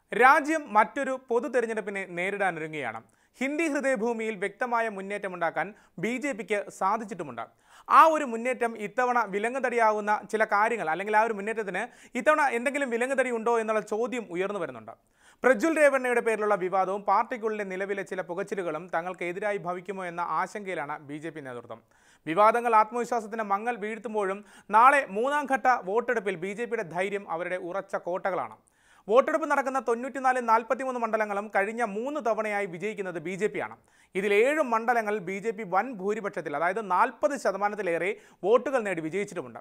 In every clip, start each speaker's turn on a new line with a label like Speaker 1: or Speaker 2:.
Speaker 1: രാജ്യം മറ്റൊരു പൊതു തെരഞ്ഞെടുപ്പിനെ നേരിടാനൊരുങ്ങുകയാണ്. ഹിന്ദി ഹൃദയഭൂമിയിൽ വ്യക്തമായ മുന്നേറ്റമുണ്ടാക്കാൻ ബി.ജെ.പിക്ക് സാധിച്ചിട്ടുമുണ്ട്. ആ ഒരു മുന്നേറ്റം ഇത്തവണ വിലങ്ങുതടിയാവുന്ന ചില കാര്യങ്ങൾ, അല്ലെങ്കിൽ ആ ഒരു മുന്നേറ്റത്തിന് ഇത്തവണ എന്തെങ്കിലും വിലങ്ങുതടി ഉണ്ടോ എന്നുള്ള ചോദ്യം ഉയർന്നു വരുന്നുണ്ട്. പ്രജ്വൽ രേവണ്ണയുടെ പേരിലുള്ള വിവാദവും പാർട്ടിക്കുള്ളിലെ നിലവിലെ ചില പുകച്ചിലുകളും തങ്ങൾക്ക് എതിരായി ഭവിക്കുമോ എന്ന ആശങ്കയിലാണ് ബി.ജെ.പി നേതൃത്വം. വിവാദങ്ങൾ ആത്മവിശ്വാസത്തിന് മങ്ങൽ വീഴ്ത്തുമ്പോഴും നാളെ മൂന്നാം ഘട്ട വോട്ടെടുപ്പിൽ ബി.ജെ.പിയുടെ ധൈര്യം അവരുടെ ഉറച്ച കോട്ടകളാണ്. വോട്ടെടുപ്പ് നടക്കുന്ന 94-43 മണ്ഡലങ്ങളും കഴിഞ്ഞ 3 തവണയായി വിജയിക്കുന്നത് ബി.ജെ.പിയാണ്. ഇതിൽ 7 മണ്ഡലങ്ങളിൽ ബി.ജെ.പി വൻ ഭൂരിപക്ഷത്തിൽ, അതായത് 40% വോട്ടുകൾ നേടി വിജയിച്ചിട്ടുമുണ്ട്.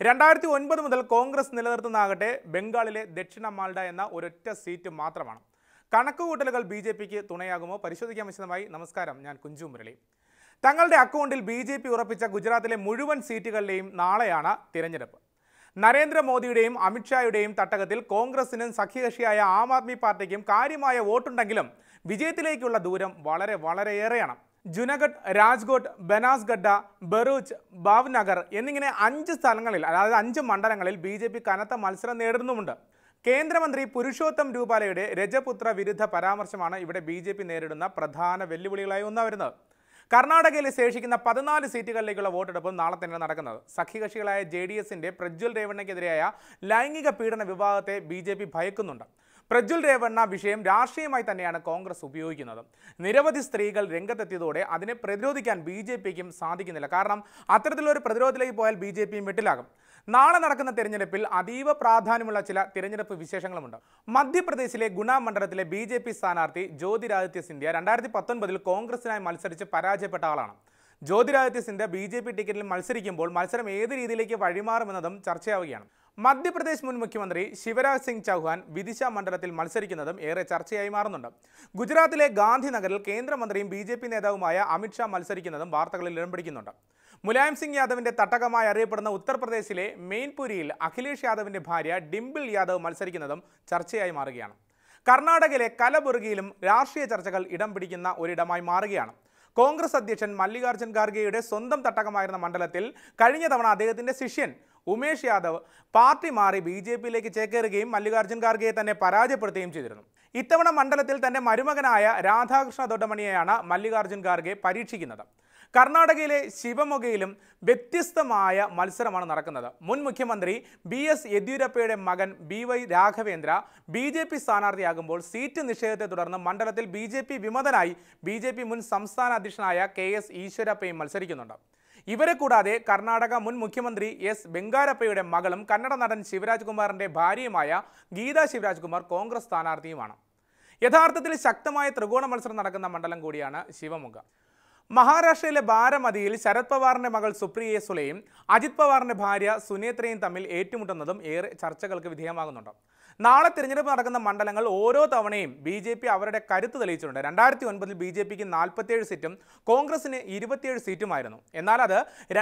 Speaker 1: 2009 മുതൽ കോൺഗ്രസ് നിലനിർത്തുന്നതാകട്ടെ ബംഗാളിലെ ദക്ഷിണ മാൽഡ എന്ന ഒരൊറ്റ സീറ്റ് മാത്രമാണ്. കണക്കുകൂട്ടലുകൾ ബി.ജെ.പിക്ക് തുണയാകുമോ? പരിശോധിക്കാൻ വിശദമായി. നമസ്കാരം, ഞാൻ കുഞ്ചു മുരളി. തങ്ങളുടെ അക്കൗണ്ടിൽ ബി.ജെ.പി ഉറപ്പിച്ച ഗുജറാത്തിലെ മുഴുവൻ സീറ്റുകളിലെയും നാളെയാണ് തിരഞ്ഞെടുപ്പ്. നരേന്ദ്രമോദിയുടെയും അമിത്ഷായുടെയും തട്ടകത്തിൽ കോൺഗ്രസിനും സഖ്യകക്ഷിയായ ആം ആദ്മി പാർട്ടിക്കും കാര്യമായ വോട്ടുണ്ടെങ്കിലും വിജയത്തിലേക്കുള്ള ദൂരം വളരെയേറെയാണ്. ജുനഗഡ്, രാജ്കോട്ട്, ബനാസ്ഗഡ, ബറൂച്ച്, ഭാവ്നഗർ എന്നിങ്ങനെ 5 സ്ഥലങ്ങളിൽ, അതായത് 5 മണ്ഡലങ്ങളിൽ ബി.ജെ.പി കനത്ത മത്സരം നേരിടുന്നുമുണ്ട്. കേന്ദ്രമന്ത്രി പുരുഷോത്തം രൂപാലയുടെ രജപുത്ര വിരുദ്ധ പരാമർശമാണ് ഇവിടെ ബി.ജെ.പി നേരിടുന്ന പ്രധാന വെല്ലുവിളികളായി വരുന്നത്. കർണാടകയിലെ ശേഷിക്കുന്ന 14 സീറ്റുകളിലേക്കുള്ള വോട്ടെടുപ്പും നാളെ തന്നെ നടക്കുന്നത്. സഖ്യകക്ഷികളായ ജെ.ഡി.എസിന്റെ പ്രജ്വൽ രേവണ്ണയ്ക്കെതിരായ ലൈംഗിക പീഡന വിവാദത്തെ ബി.ജെ.പി ഭയക്കുന്നുണ്ട്. പ്രജ്വൽ രേവണ്ണ വിഷയം രാഷ്ട്രീയമായി തന്നെയാണ് കോൺഗ്രസ് ഉപയോഗിക്കുന്നത്. നിരവധി സ്ത്രീകൾ രംഗത്തെത്തിയതോടെ അതിനെ പ്രതിരോധിക്കാൻ ബി.ജെ.പിക്കും സാധിക്കുന്നില്ല. കാരണം അത്തരത്തിലൊരു പ്രതിരോധത്തിലേക്ക് പോയാൽ ബി.ജെ.പിയും വെട്ടിലാകും. നാളെ നടക്കുന്ന തെരഞ്ഞെടുപ്പിൽ അതീവ പ്രാധാന്യമുള്ള ചില തിരഞ്ഞെടുപ്പ് വിശേഷങ്ങളുമുണ്ട്. മധ്യപ്രദേശിലെ ഗുണ മണ്ഡലത്തിലെ ബി.ജെ.പി സ്ഥാനാർത്ഥി ജ്യോതിരാദിത്യ സിന്ധ്യ 2019 കോൺഗ്രസിനായി മത്സരിച്ച് പരാജയപ്പെട്ട ആളാണ്. ജ്യോതിരാദിത്യ സിന്ധ്യ ബി.ജെ.പി ടിക്കറ്റിൽ മത്സരിക്കുമ്പോൾ മത്സരം ഏത് രീതിയിലേക്ക് വഴിമാറുമെന്നതും ചർച്ചയാവുകയാണ്. മധ്യപ്രദേശ് മുൻ മുഖ്യമന്ത്രി ശിവരാജ് സിംഗ് ചൗഹാൻ വിദിശ മണ്ഡലത്തിൽ മത്സരിക്കുന്നതും ഏറെ ചർച്ചയായി മാറുന്നുണ്ട്. ഗുജറാത്തിലെ ഗാന്ധിനഗറിൽ കേന്ദ്രമന്ത്രിയും ബി.ജെ.പി നേതാവുമായ അമിത്ഷാ മത്സരിക്കുന്നതും വാർത്തകളിൽ ഇടം പിടിക്കുന്നുണ്ട്. മുലായം സിംഗ് യാദവിന്റെ തട്ടകമായി അറിയപ്പെടുന്ന ഉത്തർപ്രദേശിലെ മെയിൻപുരിയിൽ അഖിലേഷ് യാദവിന്റെ ഭാര്യ ഡിംപിൾ യാദവ് മത്സരിക്കുന്നതും ചർച്ചയായി മാറുകയാണ്. കർണാടകയിലെ കലബുർഗിയിലും രാഷ്ട്രീയ ചർച്ചകൾ ഇടം പിടിക്കുന്ന ഒരിടമായി മാറുകയാണ്. കോൺഗ്രസ് അധ്യക്ഷൻ മല്ലികാർജ്ജുൻ ഖാർഗെയുടെ സ്വന്തം തട്ടകമായിരുന്ന മണ്ഡലത്തിൽ കഴിഞ്ഞ തവണ അദ്ദേഹത്തിന്റെ ശിഷ്യൻ ഉമേഷ് യാദവ് പാർട്ടി മാറി ബി.ജെ.പിയിലേക്ക് ചേക്കേറുകയും മല്ലികാർജ്ജുൻ ഖാർഗെയെ തന്നെ പരാജയപ്പെടുത്തുകയും ചെയ്തിരുന്നു. ഇത്തവണ മണ്ഡലത്തിൽ തന്റെ മരുമകനായ രാധാകൃഷ്ണ ദൊഡമണിയെയാണ് മല്ലികാർജ്ജുൻ ഖാർഗെ പരീക്ഷിക്കുന്നത്. കർണാടകയിലെ ശിവമൊഗയിലും വ്യത്യസ്തമായ മത്സരമാണ് നടക്കുന്നത്. മുൻ മുഖ്യമന്ത്രി ബി.എസ്. യെദ്യൂരപ്പയുടെ മകൻ ബി.വൈ. രാഘവേന്ദ്ര ബി.ജെ.പി സ്ഥാനാർത്ഥിയാകുമ്പോൾ സീറ്റ് നിഷേധത്തെ തുടർന്ന് മണ്ഡലത്തിൽ ബി.ജെ.പി വിമതനായി ബി.ജെ.പി മുൻ സംസ്ഥാന അധ്യക്ഷനായ കെ.എസ്. ഈശ്വരപ്പയും മത്സരിക്കുന്നുണ്ട്. ഇവരെ കൂടാതെ കർണാടക മുൻ മുഖ്യമന്ത്രി എസ്. ബംഗാരപ്പയുടെ മകളും കന്നഡ നടൻ ശിവരാജ് കുമാറിന്റെ ഭാര്യയുമായ ഗീതാ ശിവരാജ് കുമാർ കോൺഗ്രസ് സ്ഥാനാർത്ഥിയുമാണ്. യഥാർത്ഥത്തിൽ ശക്തമായ ത്രികോണ മത്സരം നടക്കുന്ന മണ്ഡലം കൂടിയാണ് ശിവമൊഗ. മഹാരാഷ്ട്രയിലെ ബാരമതിയിൽ ശരത് പവാറിന്റെ മകൾ സുപ്രിയ സുലെയും അജിത് പവാറിന്റെ ഭാര്യ സുനേത്രയും തമ്മിൽ ഏറ്റുമുട്ടുന്നതും ഏറെ ചർച്ചകൾക്ക് വിധേയമാകുന്നുണ്ട്. നാളെ തിരഞ്ഞെടുപ്പ് നടക്കുന്ന മണ്ഡലങ്ങൾ ഓരോ തവണയും ബി.ജെ.പി അവരുടെ കരുത്ത് തെളിയിച്ചിട്ടുണ്ട്. 2009 ബി.ജെ.പിക്ക് 47 സീറ്റും കോൺഗ്രസിന് 27 സീറ്റുമായിരുന്നു. എന്നാൽ അത്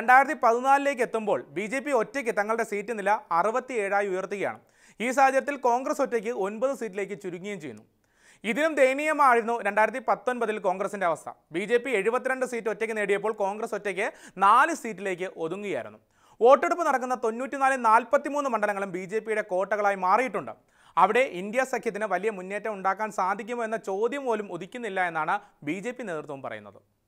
Speaker 1: 2014 എത്തുമ്പോൾ ബി.ജെ.പി ഒറ്റയ്ക്ക് തങ്ങളുടെ സീറ്റ് നില 67 ഉയർത്തുകയാണ്. ഈ സാഹചര്യത്തിൽ കോൺഗ്രസ് ഒറ്റയ്ക്ക് 9 സീറ്റിലേക്ക് ചുരുങ്ങുകയും ചെയ്യുന്നു. ഇതിനും ദയനീയമായിരുന്നു 2019 കോൺഗ്രസിന്റെ അവസ്ഥ. ബി.ജെ.പി 72 സീറ്റ് ഒറ്റയ്ക്ക് നേടിയപ്പോൾ കോൺഗ്രസ് ഒറ്റയ്ക്ക് 4 സീറ്റിലേക്ക് ഒതുങ്ങുകയായിരുന്നു. വോട്ടെടുപ്പ് നടക്കുന്ന 94-43 മണ്ഡലങ്ങളും ബി.ജെ.പിയുടെ കോട്ടകളായി മാറിയിട്ടുണ്ട്. അവിടെ ഇന്ത്യ സഖ്യത്തിന് വലിയ മുന്നേറ്റം ഉണ്ടാക്കാൻ സാധിക്കുമോ എന്ന ചോദ്യം പോലും ഉദിക്കുന്നില്ല എന്നാണ് ബി.ജെ.പി നേതൃത്വം പറയുന്നത്.